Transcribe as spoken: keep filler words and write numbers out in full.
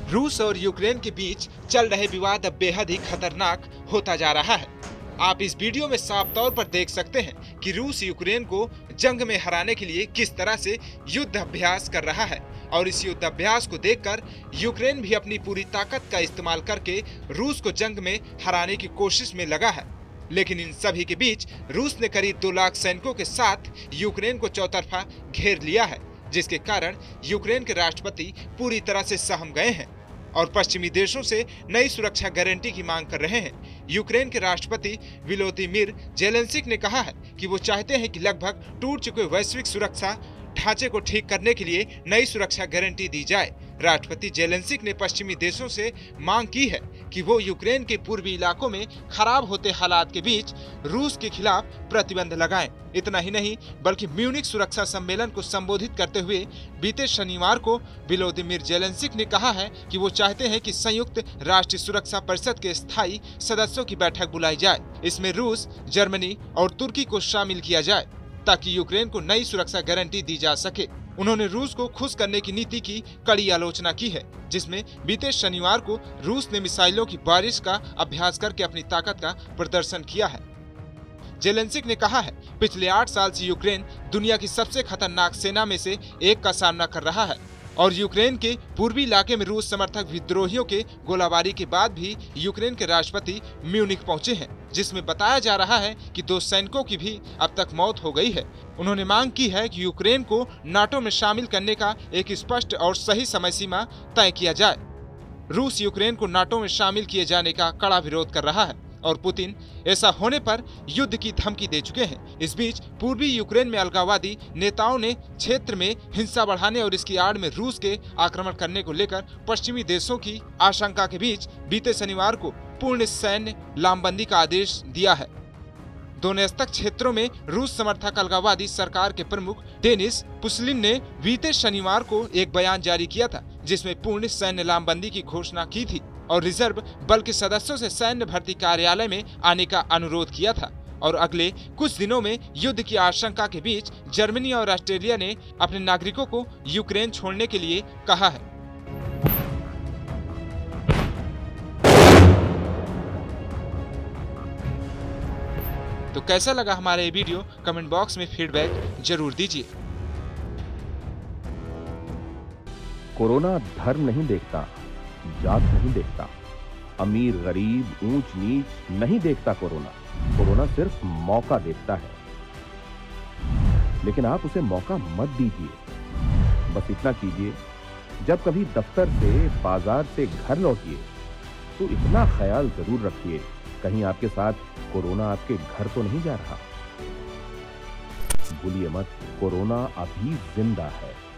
रूस और यूक्रेन के बीच चल रहे विवाद अब बेहद ही खतरनाक होता जा रहा है। आप इस वीडियो में साफ तौर पर देख सकते हैं कि रूस यूक्रेन को जंग में हराने के लिए किस तरह से युद्ध अभ्यास कर रहा है और इस युद्ध अभ्यास को देखकर यूक्रेन भी अपनी पूरी ताकत का इस्तेमाल करके रूस को जंग में हराने की कोशिश में लगा है। लेकिन इन सभी के बीच रूस ने करीब दो लाख सैनिकों के साथ यूक्रेन को चौतरफा घेर लिया है, जिसके कारण यूक्रेन के राष्ट्रपति पूरी तरह से सहम गए हैं और पश्चिमी देशों से नई सुरक्षा गारंटी की मांग कर रहे हैं। यूक्रेन के राष्ट्रपति वोलोदिमीर ज़ेलेंस्की ने कहा है कि वो चाहते हैं कि लगभग टूट चुके वैश्विक सुरक्षा ढांचे को ठीक करने के लिए नई सुरक्षा गारंटी दी जाए। राष्ट्रपति ज़ेलेंस्की ने पश्चिमी देशों से मांग की है कि वो यूक्रेन के पूर्वी इलाकों में खराब होते हालात के बीच रूस के खिलाफ प्रतिबंध लगाएं। इतना ही नहीं बल्कि म्यूनिख सुरक्षा सम्मेलन को संबोधित करते हुए बीते शनिवार को वोलोदिमीर ज़ेलेंस्की ने कहा है कि वो चाहते हैं कि संयुक्त राष्ट्र सुरक्षा परिषद के स्थायी सदस्यों की बैठक बुलाई जाए। इसमें रूस, जर्मनी और तुर्की को शामिल किया जाए ताकि यूक्रेन को नई सुरक्षा गारंटी दी जा सके। उन्होंने रूस को खुश करने की नीति की कड़ी आलोचना की है, जिसमें बीते शनिवार को रूस ने मिसाइलों की बारिश का अभ्यास करके अपनी ताकत का प्रदर्शन किया है। ज़ेलेंस्की ने कहा है, पिछले आठ साल से यूक्रेन दुनिया की सबसे खतरनाक सेना में से एक का सामना कर रहा है और यूक्रेन के पूर्वी इलाके में रूस समर्थक विद्रोहियों के गोलाबारी के बाद भी यूक्रेन के राष्ट्रपति म्यूनिख पहुंचे हैं, जिसमें बताया जा रहा है कि दो सैनिकों की भी अब तक मौत हो गई है। उन्होंने मांग की है कि यूक्रेन को नाटो में शामिल करने का एक स्पष्ट और सही समय सीमा तय किया जाए। रूस यूक्रेन को नाटो में शामिल किए जाने का कड़ा विरोध कर रहा है और पुतिन ऐसा होने पर युद्ध की धमकी दे चुके हैं। इस बीच पूर्वी यूक्रेन में अलगाववादी नेताओं ने क्षेत्र में हिंसा बढ़ाने और इसकी आड़ में रूस के आक्रमण करने को लेकर पश्चिमी देशों की आशंका के बीच बीते शनिवार को पूर्ण सैन्य लामबंदी का आदेश दिया है। दोनेत्स्क क्षेत्रों में रूस समर्थक अलगाववादी सरकार के प्रमुख डेनिस पुशलिन ने बीते शनिवार को एक बयान जारी किया था, जिसमें पूर्ण सैन्य लामबंदी की घोषणा की थी और रिजर्व बल के सदस्यों से सैन्य भर्ती कार्यालय में आने का अनुरोध किया था। और अगले कुछ दिनों में युद्ध की आशंका के बीच जर्मनी और ऑस्ट्रेलिया ने अपने नागरिकों को यूक्रेन छोड़ने के लिए कहा है। तो कैसा लगा हमारा ये वीडियो, कमेंट बॉक्स में फीडबैक जरूर दीजिए। कोरोना धर्म नहीं देखता, जात नहीं देखता, अमीर गरीब ऊंच नीच नहीं देखता। कोरोना कोरोना सिर्फ मौका देखता है, लेकिन आप उसे मौका मत दीजिए। बस इतना कीजिए, जब कभी दफ्तर से, बाजार से घर लौटिए तो इतना ख्याल जरूर रखिए कहीं आपके साथ कोरोना आपके घर तो नहीं जा रहा। भूलिए मत, कोरोना अभी जिंदा है।